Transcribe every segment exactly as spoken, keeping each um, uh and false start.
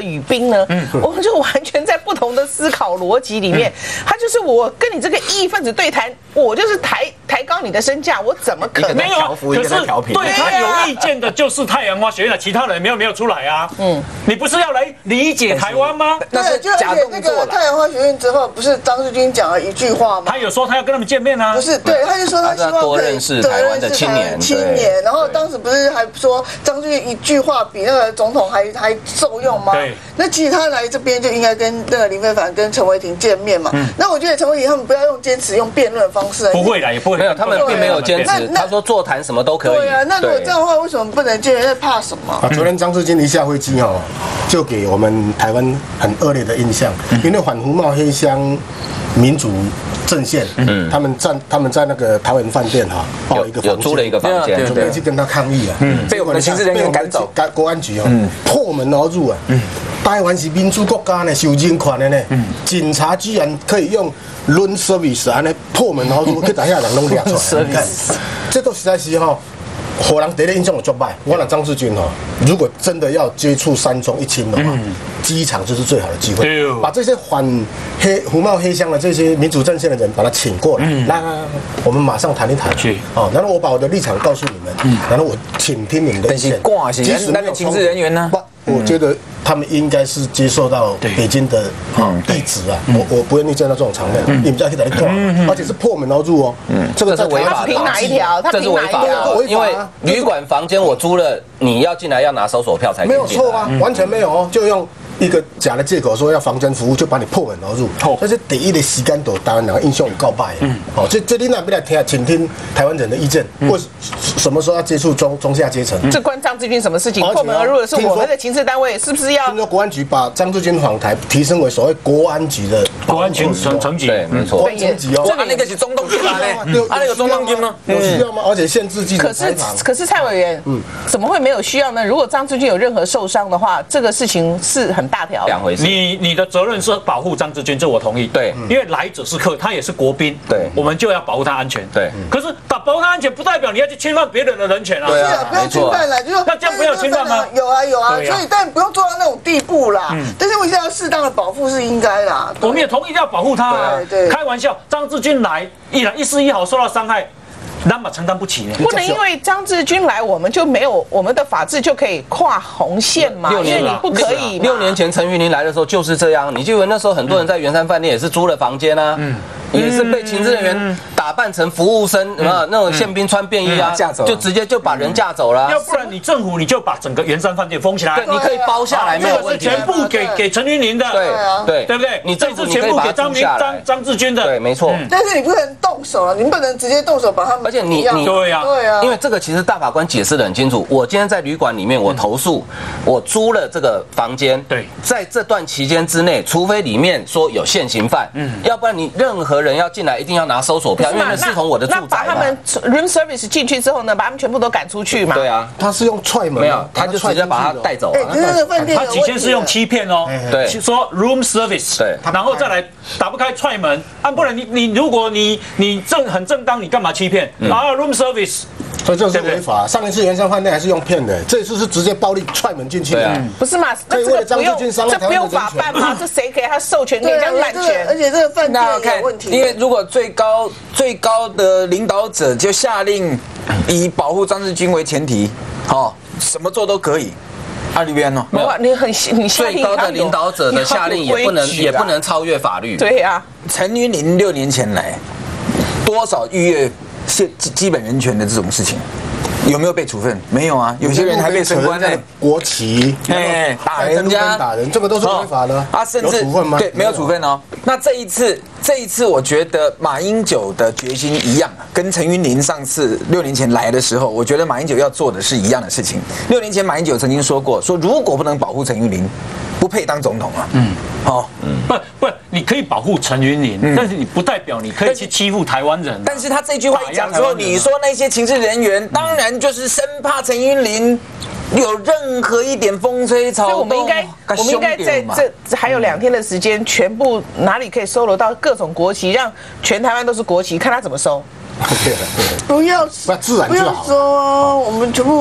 语宾呢？嗯，我们就完全在不同的思考逻辑里面，他就是我跟你这个异议分子对谈，我就是抬抬高你的身价，我怎么可能？ 没有，可是对他有意见的就是太阳花学院的，其他人没有没有出来啊。嗯，你不是要来理解台湾吗？ 那是假动作了。太阳花学院之后，不是张志军讲了一句话吗？ 他有说他要跟他们见面啊。 不是，对，他就说他希望多认识台湾的青年。 青年，然后当时不是还说张志军一句话比那个总统还还受用吗？ 对。 那其实他来这边就应该跟那个林飞帆跟陈伟霆见面嘛。嗯。那我觉得陈伟霆他们不要用坚持用辩论的方式。 不会啦，也不会。 没有，他们并没有坚持。他说座谈什么都可以。 对啊，那如果这样的话，为什么不能见面？在怕什么？ 啊，昨天张志军一下飞机哦，就给我们台湾很恶劣的印象，因为反服贸黑箱民主阵线，嗯，他们在他们在那个桃园饭店哈，报一个有租了一个房间， 准备去跟他抗议啊， 嗯，被我们的刑事人员赶走， 赶国安局哦，破门而入啊，嗯，台湾是民主国家呢，受人权的呢，嗯，警察居然可以用 room service 安尼破门而入，去把遐人拢抓出来，你看，这都实在是哈。火狼第一印象有足歹，我讲张志军哦，如果真的要接触三中一清的话，机场就是最好的机会，把这些反黑服贸黑箱的这些民主阵线的人把他请过来，那我们马上谈一谈，哦，然后我把我的立场告诉你们，然后我倾听你们的意见， 即使那个情治人员呢， 我觉得他们应该是接受到北京的意志啊，我我不愿意见到这种场面，你们家可以在那看，而且是破门而入哦， 这个是违法的， 凭哪一条？ 这是违法的，因为旅馆房间我租了，你要进来要拿搜索票才没有错啊，完全没有哦，就用一个假的借口说要房间服务，就把你破门而入。这是第一的时间度，台湾人印象有告败。嗯，哦，这这你那边来听，请听台湾人的意见。或什么时候要接触中中下阶层？ 这关张志军什么事情？破门而入的是我们的情治单位，是不是要？ 听说国安局把张志军访台提升为所谓国安局的国安局层层级， 对，没错， 国安层级哦。 这个那个是中东军吗？啊，那个中东军吗？ 有需要吗？而且限制记者采访。 可是可是蔡委员，嗯，怎么会没有需要呢？如果张志军有任何受伤的话，这个事情是很大条。 两回事。 你你的责任是保护张志军，这我同意。 对， 因为来者是客，他也是国宾。 对， 我们就要保护他安全。 对， 可是保保护他安全，不代表你要去侵犯别人的人权啊。 对啊，不要侵犯了，就是那这样不要侵犯吗？ 有啊有啊，所以但不用做到那种地步啦。但是我现在要适当的保护是应该啦。 我们也同意要保护他啊。 对， 开玩笑，张志军来一来一丝一毫受到伤害。那么承担不起呢？ 不能因为张志军来，我们就没有我们的法治就可以跨红线嘛？因为你不可以。 六年前陈云林来的时候就是这样，你就以为那时候很多人在圆山饭店也是租了房间啊，嗯，也是被情治人员打扮成服务生，啊，那种宪兵穿便衣啊，就直接就把人架走了。 要不然你政府你就把整个圆山饭店封起来， 对，你可以包下来没有问题。 全部给给陈云林的， 对对对不对？ 你这次全部给张明张张志军的， 对，没错。 但是你不能动手啊，你不能直接动手把他们。 而且你你对呀对啊， 因为这个其实大法官解释得很清楚。我今天在旅馆里面，我投诉，我租了这个房间， 对， 在这段期间之内，除非里面说有现行犯，嗯，要不然你任何人要进来一定要拿搜索票，因为那视同我的住宅嘛。 那把他们 room service 进去之后呢，把他们全部都赶出去嘛？ 对啊， 他是用踹门， 没有，他就直接把他带走了。 哎，那个饭店他起先是用欺骗哦， 对， 说 room service， 对， 然后再来打不开踹门，啊，不然你你如果你你正很正当，你干嘛欺骗？啊 ，room service。 所以这是违法。上一次圆山饭店还是用骗的，这一次是直接暴力踹门进去的。 不是嘛？那这个不用，这不用法办吗？这谁给他授权？给这样滥权？ 而且这个饭店有问题。 因为如果最高最高的领导者就下令以保护张志军为前提，好，什么做都可以。啊，里边呢？ 没有，你很你最高的领导者的下令也不能也不能超越法律。 对呀， 陈云林六年前来，多少逾越基基本人权的这种事情，有没有被处分？没有啊，有些人还被升官呢。 国旗， 哎，打人家， 打人，这个都是违法的。 啊，甚至有处分吗？ 对，没有处分哦。那这一次，这一次我觉得马英九的决心一样，跟陈云林上次六年前来的时候，我觉得马英九要做的是一样的事情。六年前马英九曾经说过，说如果不能保护陈云林，不配当总统啊。嗯，好， 嗯，不不，你可以保护陈云林，但是你不代表你可以去欺负台湾人。 但是他这句话一讲之后，你说那些情治人员，当然就是生怕陈云林有任何一点风吹草动。 所以我们应该，我们应该在这还有两天的时间，全部哪里可以收罗到各种国旗，让全台湾都是国旗，看他怎么收。 对对， 不要不自然不要收啊！我们全部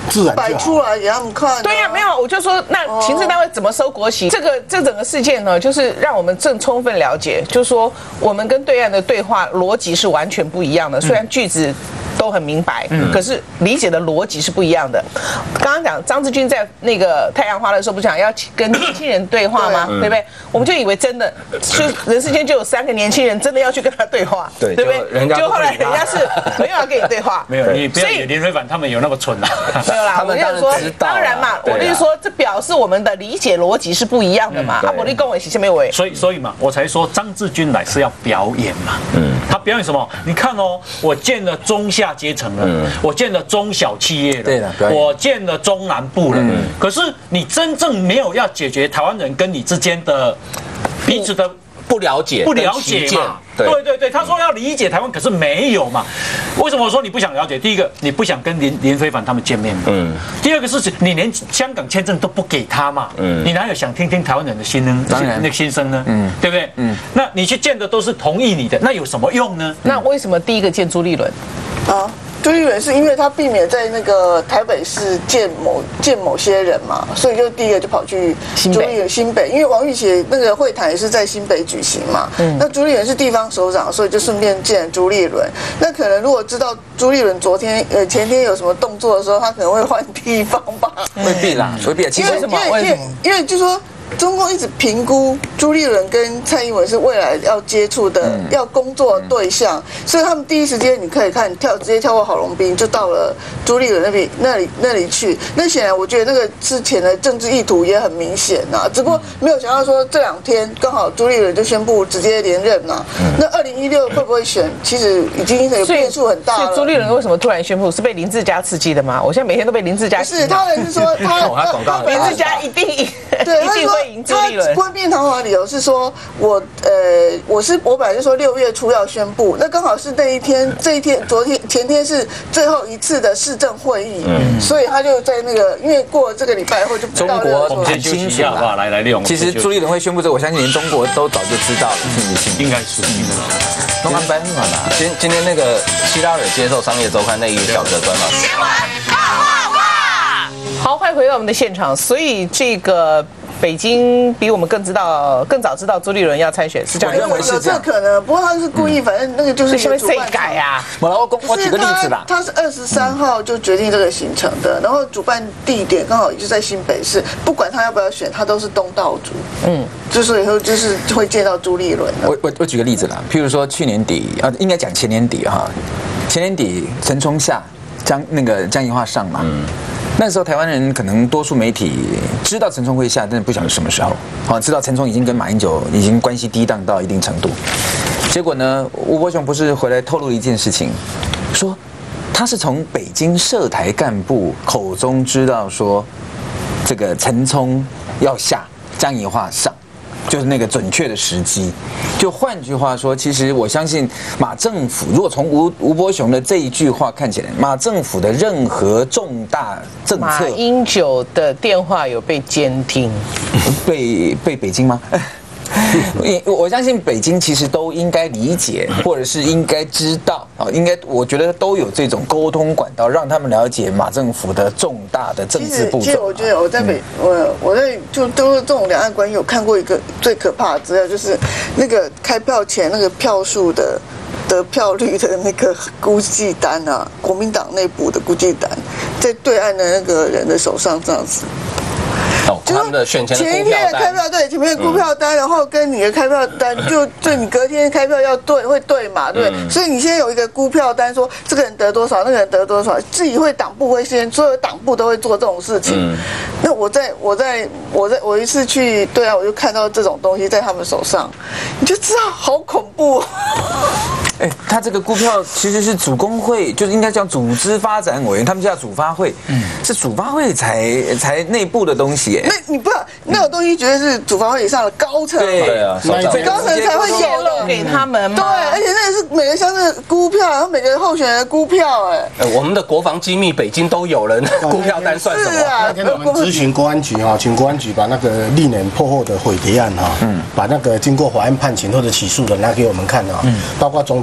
自然摆出来给他们看。 对呀，没有，我就说那行政单位怎么收国旗？这个这整个事件呢，就是让我们正充分了解，就是说我们跟对岸的对话逻辑是完全不一样的，虽然句子都很明白，可是理解的逻辑是不一样的。刚刚讲张志军在那个太阳花的时候，不是讲要跟年轻人对话吗？对不对？我们就以为真的，就人世间就有三个年轻人真的要去跟他对话，对不对？就后来人家是没有要跟你对话， 没有，你不要以为林非凡他们有那么蠢啊， 没有啦，我就是说，当然嘛，我就是说，这表示我们的理解逻辑是不一样的嘛。啊，我你跟我是没有为， 所以所以嘛，我才说张志军来是要表演嘛，嗯，他表演什么？你看哦，我见了中下阶层了，嗯、我见了中小企业了， 对了， 我见了中南部了，嗯、可是你真正没有要解决台湾人跟你之间的彼此的不了解、 不了解嘛。对对对，他说要理解台湾，可是没有嘛？为什么我说你不想了解？第一个，你不想跟林林非凡他们见面嘛？嗯。第二个是，你连香港签证都不给他嘛？嗯。你哪有想听听台湾人的心呢？当然，那个心声呢？嗯，对不对？嗯。那你去见的都是同意你的，那有什么用呢？ 那为什么第一个见朱立伦？ 啊。朱立伦是因为他避免在那个台北市见某见某些人嘛，所以就第一个就跑去朱立伦新北，因为王玉琦那个会谈也是在新北举行嘛。嗯，那朱立伦是地方首长，所以就顺便见朱立伦。那可能如果知道朱立伦昨天呃前天有什么动作的时候，他可能会换地方吧？ 未必啦，未必。其实为什么？因为因为就说。中共一直评估朱立伦跟蔡英文是未来要接触的、嗯、要工作的对象，所以他们第一时间你可以看跳直接跳过郝龙斌就到了朱立伦那边那里那里去。那显然我觉得那个之前的政治意图也很明显呐、啊，只不过没有想到说这两天刚好朱立伦就宣布直接连任呐、啊。嗯、那二零一六会不会选，其实已经有变数很大了。 所以朱立伦为什么突然宣布是被林志嘉刺激的吗？我现在每天都被林志嘉。 不是，他的是说他他林志嘉一定赢，对，一定会赢朱立伦。官辩谈话的理由是说，我呃，我是我本来就说六月初要宣布，那刚好是那一天，这一天，昨天前天是最后一次的市政会议，嗯，所以他就在那个，因为过了这个礼拜后就中国我们先清楚好不好？来来利用。 其实朱立伦会宣布这，我相信连中国都早就知道了，信不信？ 应该是，应该是。 东安班嘛， 今今天那个希拉蕊接受《商业周刊》那一个小的专访。新闻哇哇哇！好，欢迎回到我们的现场。所以这个。北京比我们更知道、更早知道朱立伦要参选，是这样。 我认为是这可能，不过他是故意，反正那个就是因为谁改啊？ 我来，我我举个例子啦。 他是二十三号就决定这个行程的，然后主办地点刚好就在新北市，不管他要不要选，他都是东道主。嗯，就是以后就是会见到朱立伦。 我我我举个例子啦，譬如说去年底啊，应该讲前年底哈，前年底陈冲下江那个江宜桦上嘛。嗯那时候台湾人可能多数媒体知道陈冲会下，但是不晓得什么时候。好，知道陈冲已经跟马英九已经关系低档到一定程度。结果呢，吴伯雄不是回来透露了一件事情，说他是从北京涉台干部口中知道说，这个陈冲要下，江宜桦上。就是那个准确的时机，就换句话说，其实我相信马政府，如果从吴吴伯雄的这一句话看起来，马政府的任何重大政策， 马英九的电话有被监听， 被被北京吗？我相信北京其实都应该理解，或者是应该知道啊，应该我觉得都有这种沟通管道，让他们了解马政府的重大的政治步骤。 其实我觉得我在北，我我在就都是这种两岸关系，有看过一个最可怕的资料，就是那个开票前那个票数的得票率的那个估计单啊，国民党内部的估计单，在对岸的那个人的手上这样子。 哦，他们的选前的前一天的开票对，前面的估票单，然后跟你的开票单就对你隔天开票要对会对嘛，对，嗯、所以你现在有一个估票单，说这个人得多少，那个人得多少，自己会党部会先，所有党部都会做这种事情。嗯、那我在我在我在我一次去对啊，我就看到这种东西在他们手上，你就知道好恐怖、哦。 哎，他这个估票其实是主工会，就是应该叫组织发展委员，他们叫主发会，嗯，是主发会才才内部的东西。 那你不那种东西绝对是主发会以上的高层， 对啊， 高层才会泄露给他们嘛。 对，而且那个是每个乡镇估票，然后每个候选人的估票，哎， 我们的国防机密北京都有人，估票单算什么？ 是啊， 那天我们咨询国安局哈，请国安局把那个历年破获的毁谍案哈，嗯，把那个经过法院判刑或者起诉的拿给我们看啊，嗯，包括总统。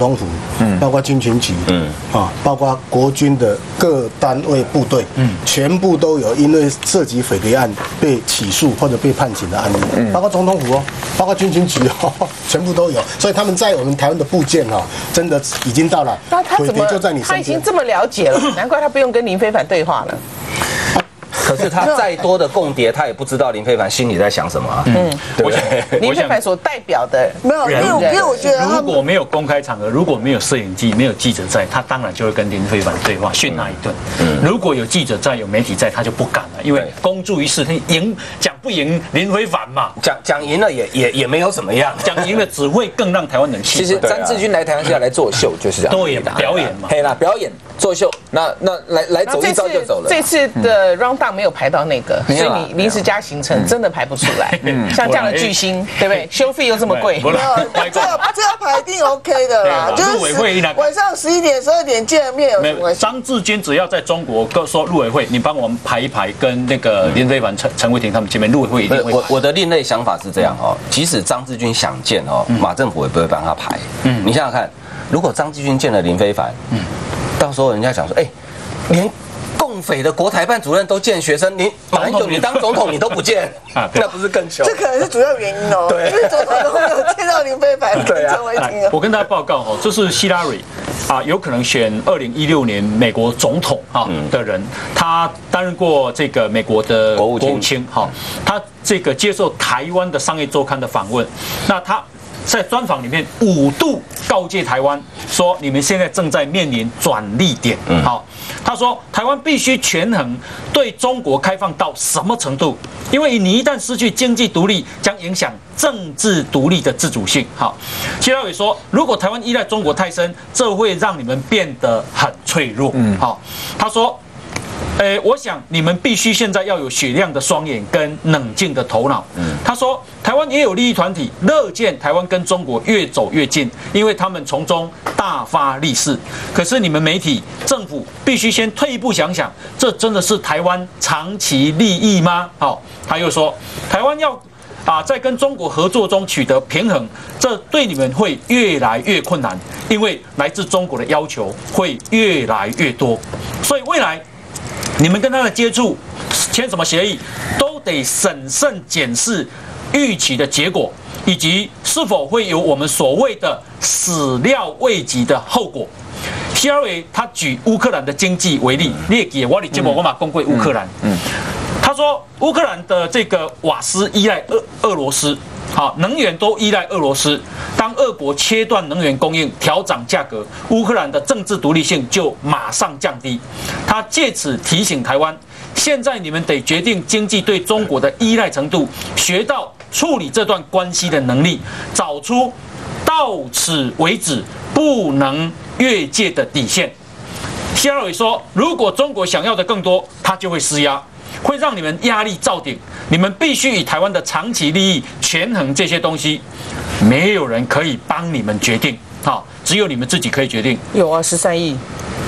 统府，嗯，包括军情局，嗯，啊，包括国军的各单位部队，嗯，全部都有因为涉及匪谍案被起诉或者被判刑的案例，嗯，包括总统府哦，包括军情局哦，全部都有。所以他们在我们台湾的部件哦，真的已经到了， 那他怎么就在你身边， 他已经这么了解了，难怪他不用跟林非凡对话了。 可是他再多的共谍，他也不知道林非凡心里在想什么、啊。嗯，对不对？ 林非凡所代表的没有，因为因为我觉得如果没有公开场合，如果没有摄影机、没有记者在，他当然就会跟林非凡对话，训他一顿。嗯，如果有记者在、有媒体在，他就不敢了，因为公诸于世，他赢讲不赢林非凡嘛， 讲讲赢了也也也没有怎么样， 讲赢了只会更让台湾人气。 其实张志军来台湾是要来作秀，就是这样。 对，表演嘛， 嘿啦，表演作秀，那那来来走一遭就走了。 这次的 round down 没有排到那个。所以你临时加行程真的排不出来，像这样的巨星，对不对？修费又这么贵， 没有，这要这要排一定 OK 的啦。就是晚上十一点、十二点见面有什么关系？ 张志军只要在中国说陆委会，你帮我们排一排，跟那个林非凡、陈陈伟霆他们见面，陆委会一定会。 我我的另类想法是这样哦，即使张志军想见哦，马政府也不会帮他排。嗯，你想想看，如果张志军见了林非凡，嗯，到时候人家讲说，哎，连共匪的国台办主任都见学生，你马英九你当总统你都不见，那不是更糗？ 这可能是主要原因哦。对，因为总统都没有见到林非凡、陈伟霆。 我跟大家报告哦，这是希拉蕊啊，有可能选二零一六年美国总统啊的人，他担任过这个美国的国务卿哈，他这个接受台湾的商业周刊的访问，那他在专访里面五度告诫台湾说，你们现在正在面临转捩点。好，他说台湾必须权衡对中国开放到什么程度，因为你一旦失去经济独立，将影响政治独立的自主性。好，谢拉伟说，如果台湾依赖中国太深，这会让你们变得很脆弱。嗯，好，他说。呃，我想你们必须现在要有雪亮的双眼跟冷静的头脑。嗯，他说，台湾也有利益团体乐见台湾跟中国越走越近，因为他们从中大发利市。可是你们媒体、政府必须先退一步想想，这真的是台湾长期利益吗？好，他又说，台湾要啊在跟中国合作中取得平衡，这对你们会越来越困难，因为来自中国的要求会越来越多，所以未来。你们跟他的接触，签什么协议，都得审慎检视预期的结果，以及是否会有我们所谓的始料未及的后果。希拉蕊他举乌克兰的经济为例，你也记得我的节目我嘛讲过乌克兰，嗯，他说乌克兰的这个瓦斯依赖俄俄罗斯。好，能源都依赖俄罗斯。当俄国切断能源供应、调涨价格，乌克兰的政治独立性就马上降低。他借此提醒台湾，现在你们得决定经济对中国的依赖程度，学到处理这段关系的能力，找出到此为止不能越界的底线。希拉蕊说，如果中国想要的更多，他就会施压。会让你们压力罩顶，你们必须以台湾的长期利益权衡这些东西，没有人可以帮你们决定，好，只有你们自己可以决定。 有啊，十三亿。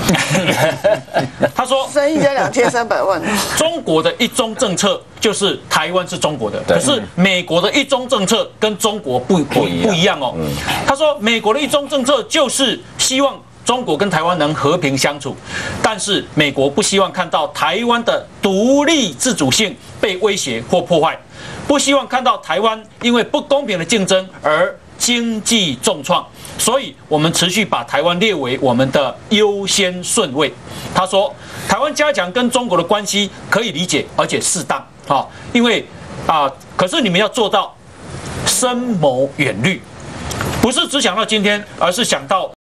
他说，三亿加两千三百万。 中国的一中政策就是台湾是中国的，可是美国的一中政策跟中国不不不一样哦。他说，美国的一中政策就是希望。中国跟台湾能和平相处，但是美国不希望看到台湾的独立自主性被威胁或破坏，不希望看到台湾因为不公平的竞争而经济重创，所以我们持续把台湾列为我们的优先顺位。他说，台湾加强跟中国的关系可以理解，而且适当，好，因为啊，可是你们要做到深谋远虑，不是只想到今天，而是想到。